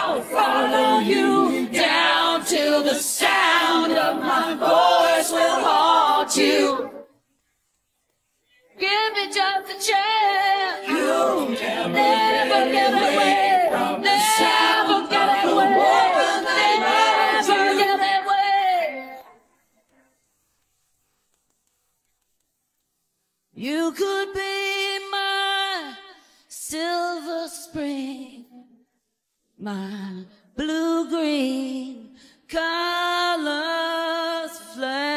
I'll follow you down till the sound of my voice will haunt you. Give me just a chance. You'll never get away from the sound of the woman they never get away. You could be my silver spring, my blue-green colors flame.